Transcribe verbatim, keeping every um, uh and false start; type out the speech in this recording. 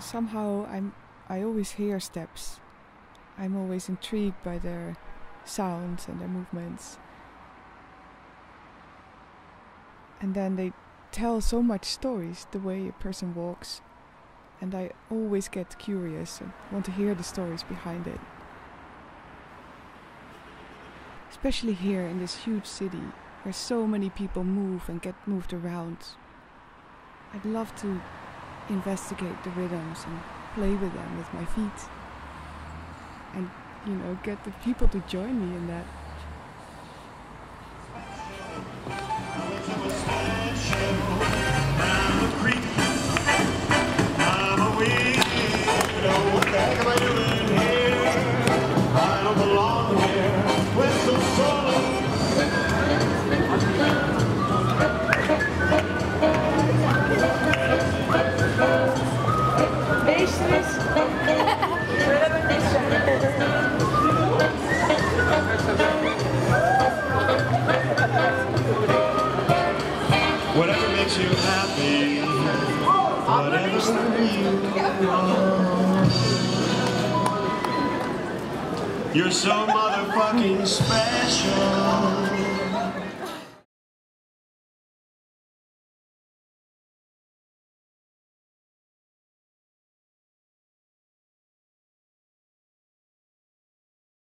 somehow I'm I always hear steps. I'm always intrigued by their sounds and their movements. And then they tell so much stories, the way a person walks. And I always get curious and want to hear the stories behind it. Especially here in this huge city, where so many people move and get moved around. I'd love to investigate the rhythms and play with them with my feet. And, you know, get the people to join me in that. Whatever makes you happy, whatever you want. You're so motherfucking special.